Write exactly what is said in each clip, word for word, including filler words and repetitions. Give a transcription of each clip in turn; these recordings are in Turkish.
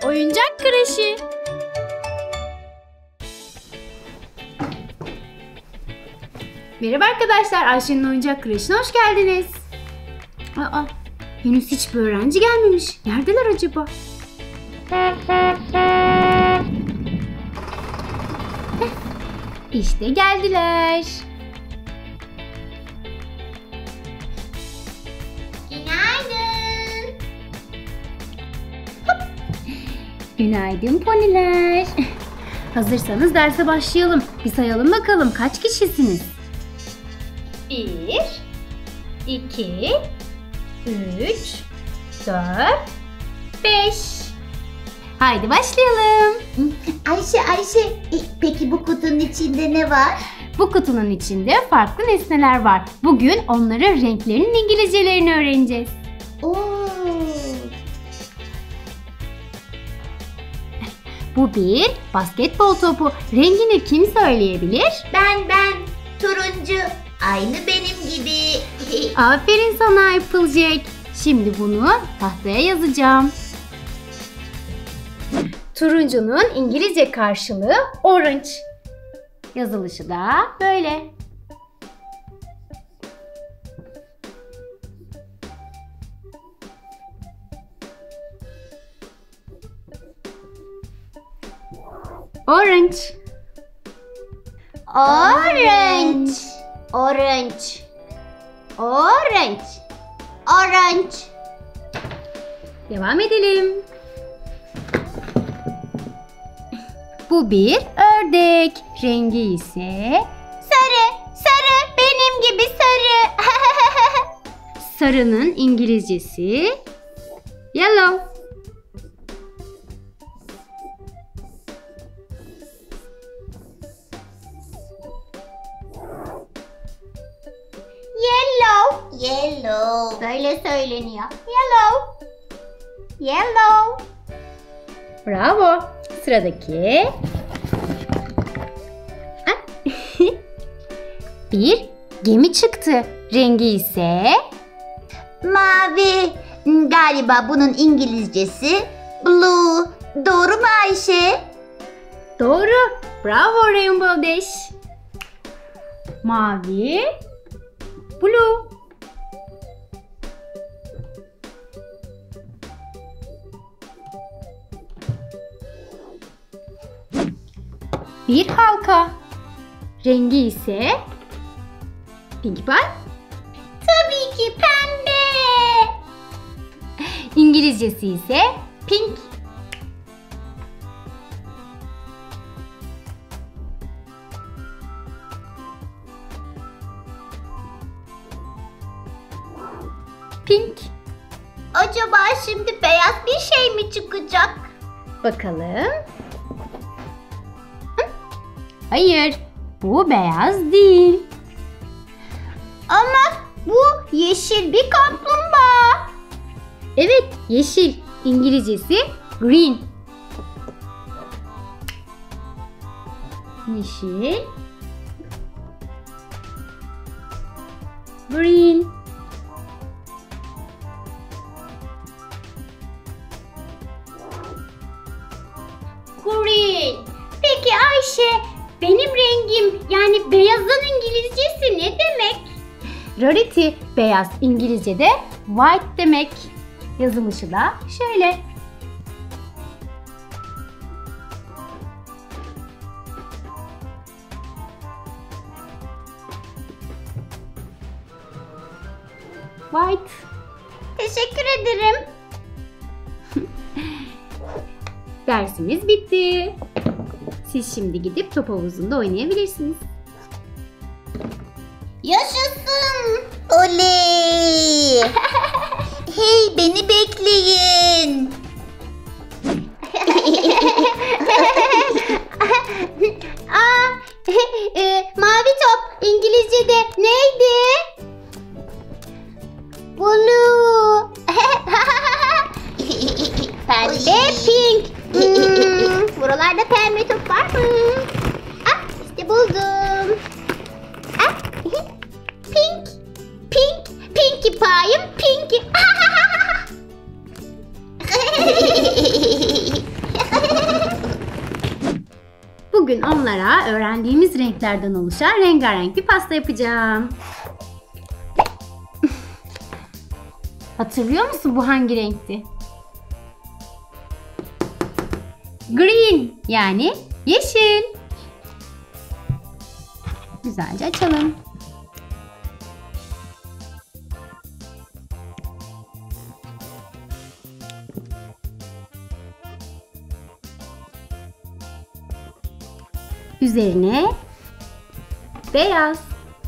Oyuncak Kreşi. Merhaba arkadaşlar, Ayşe'nin Oyuncak Kreşi'ne hoş geldiniz. Aa, henüz hiçbir öğrenci gelmemiş. Neredeler acaba? İşte geldiler. Günaydın. Günaydın poniler. Hazırsanız derse başlayalım. Bir sayalım bakalım kaç kişisiniz? Bir, iki, üç, dört, beş. Haydi başlayalım. Ayşe, Ayşe, e, peki bu kutunun içinde ne var? Bu kutunun içinde farklı nesneler var. Bugün onların renklerinin İngilizcelerini öğreneceğiz. Oo. Bu bir basketbol topu. Rengini kim söyleyebilir? Ben, ben. Turuncu. Aynı benim gibi. Aferin sana Applejack. Şimdi bunu tahtaya yazacağım. Turuncunun İngilizce karşılığı orange. Yazılışı da böyle. Orange. Orange. Orange. Orange. Orange. Devam edelim. Bu bir ördek. Rengi ise Sarı. Sarı. Benim gibi sarı. sarının İngilizcesi yellow. Yellow. Yellow. Böyle söyleniyor. Yellow. Yellow. Bravo. Sıradaki. Bir gemi çıktı. Rengi ise Mavi. Galiba bunun İngilizcesi blue. Doğru mu Ayşe? doğru. Bravo Rainbow Dash. Mavi. Blue. Bir halka. Rengi ise Pinkie Pie. Tabii ki pembe. İngilizcesi ise pink. Pink. Acaba şimdi beyaz bir şey mi çıkacak? Bakalım. Hı? Hayır, bu beyaz değil. Ama bu yeşil bir kaplumbağa. Evet, yeşil. İngilizcesi green. Yeşil. Green. Green. Peki Ayşe, benim rengim yani beyazın İngilizcesi ne demek? Rarity beyaz, İngilizce'de white demek. Yazılışı da şöyle. White. Teşekkür ederim. Dersimiz bitti. Siz şimdi gidip top havuzunda oynayabilirsiniz. Yaşasın. Oley. Hey, beni bekleyin. Aa, e, mavi top İngilizce'de neydi? Blue. Pembe, pink. Hmm, buralarda pembe top var mı? Ah, işte buldum. Ah, pink, pink, Pinkie Pie'im Pinkie. Bugün onlara öğrendiğimiz renklerden oluşan rengarenk bir pasta yapacağım. Hatırlıyor musun bu hangi renkti? Green, yani yeşil. Güzelce açalım. Üzerine beyaz.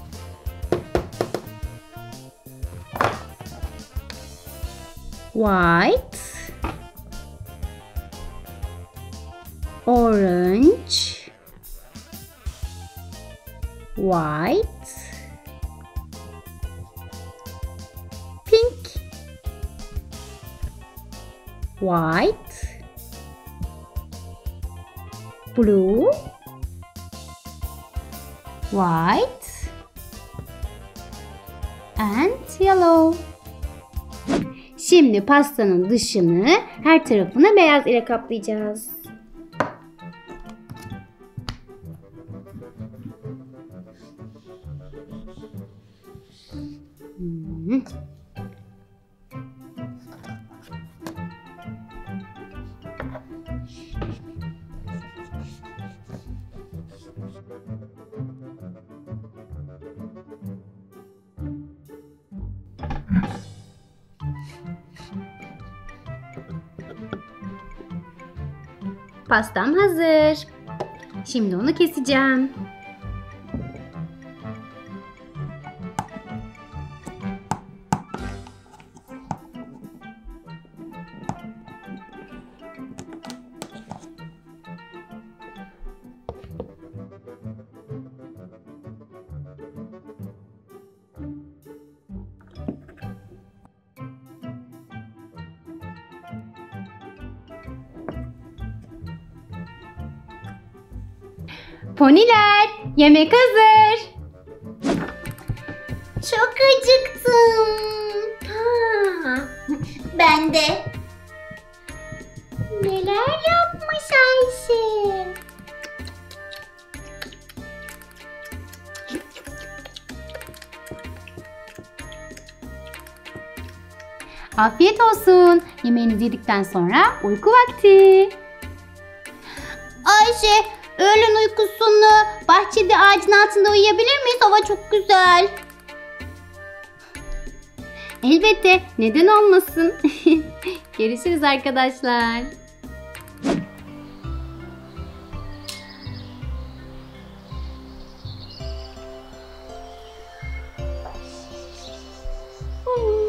White. Orange. White. Pink. White. Blue. White and yellow. Şimdi pastanın dışını, her tarafını beyaz ile kaplayacağız. Hmm. Pastam hazır. Şimdi onu keseceğim. Poniler, yemek hazır. Çok acıktım. Ha, ben de. Neler yapmış Ayşe? Afiyet olsun. Yemeğinizi yedikten sonra uyku vakti. Ayşe, öğlen uykusunu bahçede ağacın altında uyuyabilir miyiz? Hava çok güzel. Elbette, neden olmasın? Görüşürüz arkadaşlar. Hmm.